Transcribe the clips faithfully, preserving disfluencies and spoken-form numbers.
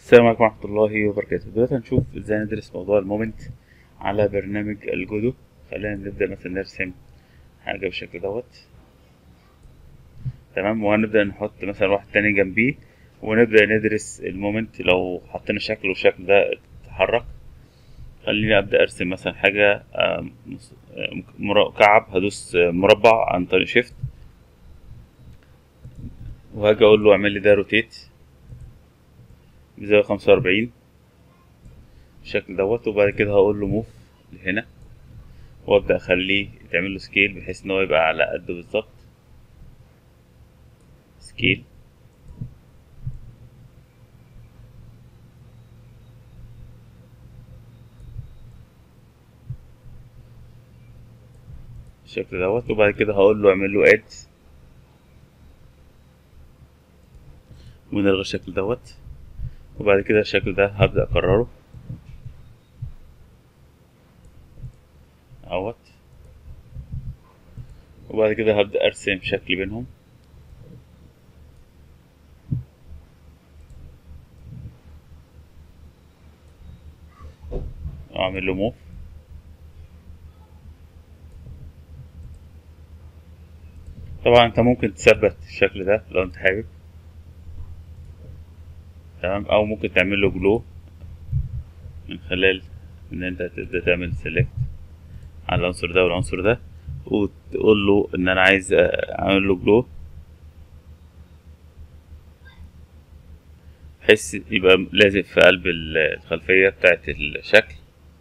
السلام عليكم ورحمة الله وبركاته. دلوقتي هنشوف ازاي ندرس موضوع المومنت على برنامج الجودو. خلينا نبدأ مثلا نرسم حاجة بالشكل دوت. تمام، وهنبدأ نحط مثلا واحد تاني جنبيه ونبدأ ندرس المومنت. لو حطينا شكل والشكل ده اتحرك، خليني أبدأ أرسم مثلا حاجة آم، مس- آم، مكعب. هدوس آه، مربع عن طريق شيفت، وهاجي أقول له اعمل لي ده روتيت بزاوية خمسة وأربعين بالشكل دوت. وبعد كده هقول له موف لهنا، وابدا اخليه يتعمل له سكيل بحيث ان هو يبقى على قده بالظبط. سكيل بالشكل دوت. وبعد كده هقول له اعمل له اد ونلغي الشكل دوت. وبعد كده الشكل ده هبدا اكرره اهوت. وبعد كده هبدا ارسم شكل بينهم. اعمل له موف. طبعا انت ممكن تثبت الشكل ده لو انت حابب، تمام، او ممكن تعمل له جلو من خلال ان انت تبدا تعمل سيلكت على العنصر ده والعنصر ده، وتقول له ان انا عايز اعمل له جلو بحيث يبقى لازق في قلب الخلفية بتاعت الشكل.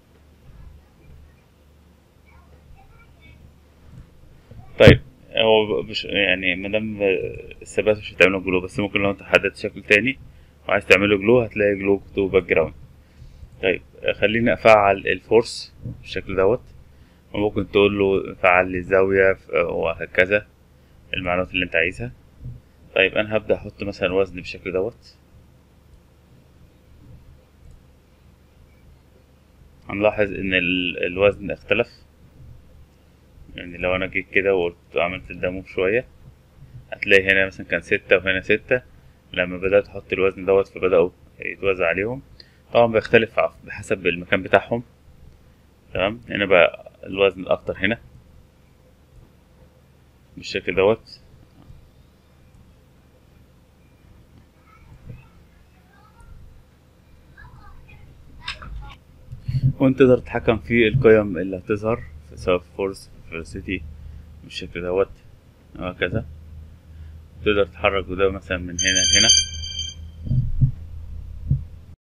طيب، هو مش يعني مادام الثبات مش هتعمله جلو، بس ممكن لو انت حددت شكل تاني وعايز تعمله جلو هتلاقي جلو تو باك جراوند. طيب، خليني افعل الفورس بالشكل دوت، وممكن تقول له فعل لي الزاوية وهكذا المعلومات اللي انت عايزها. طيب، انا هبدأ احط مثلا وزن بالشكل دوت. هنلاحظ ان ال- الوزن اختلف. يعني لو انا جيت كده وقلت عملت الدمو شوية، هتلاقي هنا مثلا كان ستة وهنا ستة. لما بدأت أحط الوزن دوت فبدأوا يتوزع عليهم. طبعا بيختلف ع- بحسب المكان بتاعهم. تمام، هنا بقى الوزن الأكتر هنا بالشكل دوت. وانت تقدر تتحكم في القيم اللي هتظهر سواء في فورس فيلوسيتي بالشكل دوت وهكذا. تقدر تحرك ده مثلا من هنا لهنا.